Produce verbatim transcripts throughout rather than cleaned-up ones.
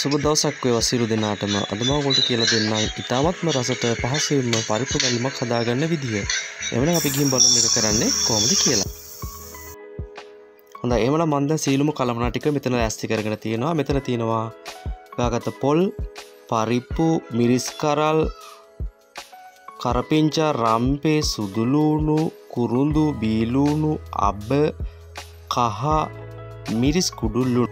සුබ දවසක් වේවා සියලු දෙනාටම. අද මම ඔයගොල්ලන්ට කියලා දෙන්නයි ඉතාමත්ම රසට පහසුවෙන්ම පරිප්පු මැල්ලුමක් හදාගන්න විදිය. එහෙනම් අපි ගිහින් බලමු මේක කරන්නේ කොහොමද කියලා. හොඳයි එහෙනම් මම දැන් සීලුම කලමනා ටික මෙතන ඇස්ති කරගෙන තියෙනවා. මෙතන තියෙනවා ගාගත පොල්, පරිප්පු, මිරිස් කරල්, කරපිංචා, රම්පේ, සුදුලූණු, කුරුඳු, බීලූණු, අබ, කහ, මිරිස් කුඩුල්ලු.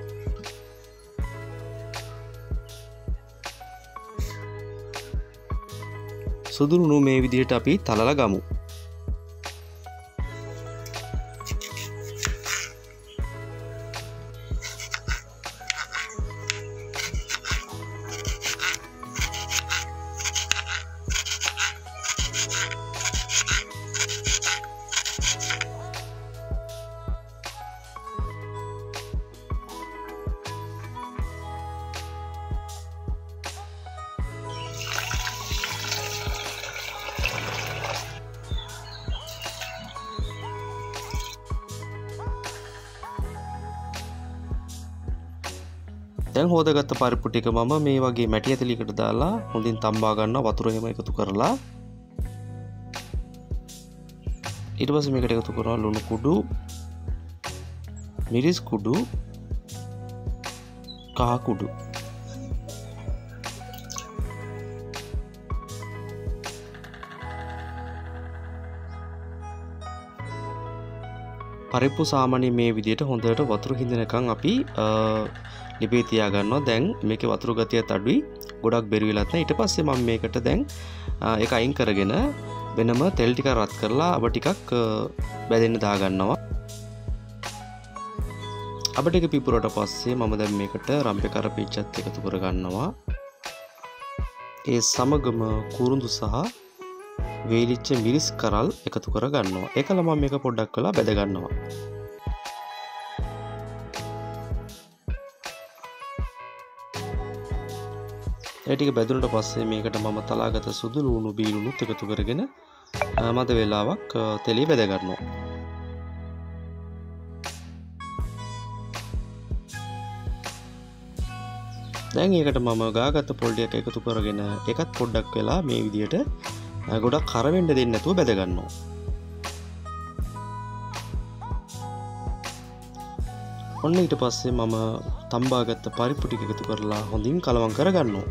සුදුලූණු මේ විදිහට අපි තලලා ගමු. දැන් හොදගත්ත පරිප්පු ටික මම මේ වගේ මැටි ඇතලියකට දාලා හොඳින් තම්බා ගන්නවා වතුර එහෙම එකතු කරලා. ඊට පස්සේ මේකට එකතු කරනවා ලුණු කුඩු, මිරිස් කුඩු, කහ කුඩු. පරිප්පු සාමාන්‍යයෙන් මේ විදිහට හොඳට වතුර හිඳනකම් අපි ලිපේ තියා ගන්නවා. දැන් මේකේ වතුර ගතියත් අඩුයි, ගොඩක් බෙරි වෙලත් නැහැ. ඊට පස්සේ මම මේකට දැන් ඒක අයින් කරගෙන වෙනම තෙල් ටික රත් කරලා අබ ටිකක් බැදෙන්න දා ගන්නවා. අබ ටික පිපුරට පස්සේ මම දැන් මේකට රම්පේ කරපිංචත් එකතු කර ගන්නවා. ඒ සමගම කුරුඳු සහ වේලිච්ච මිරිස් කරල් එකතු කර ගන්නවා. ඒකල මම මේක පොඩ්ඩක් වෙලා බැද ගන්නවා. ඒ ටික බැදුනට පස්සේ මේකට මම තලාගත සුදු ලුණු බීලුණුත් එකතු කරගෙන මද වේලාවක් තෙලේ බැද ගන්නවා. දැන් ඒකට මම ගාගත්ත පොල් ටික එකතු කරගෙන ඒකත් පොඩ්ඩක් වෙලා මේ විදිහට ගොඩක් කර වෙන්න දෙන්නේ නැතුව බැද ගන්නවා. ඔන්න ඊට පස්සේ මම තම්බාගත්ත පරිප්පු ටික එකතු කරලා හොඳින් කලවම් කර ගන්නවා.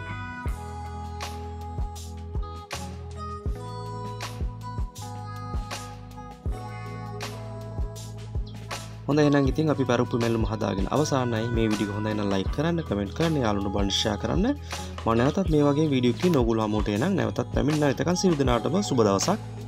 හොඳයි එහෙනම් ඉතින් අපි පරිප්පු මැල්ලුම හදාගෙන අවසానයි. මේ වීඩියෝ හොඳයි නම් ලයික් කරන්න, කමෙන්ට් කරන්න, යාළුවෝ බලන්න ෂෙයා කරන්න. මම නැවතත් මේ වගේ වීඩියෝ කින් ඔයගොල්ලෝ හමුවට එනනම් නැවතත් පැමිණෙන්න. එතකන් සියලු දෙනාටම සුබ දවසක්.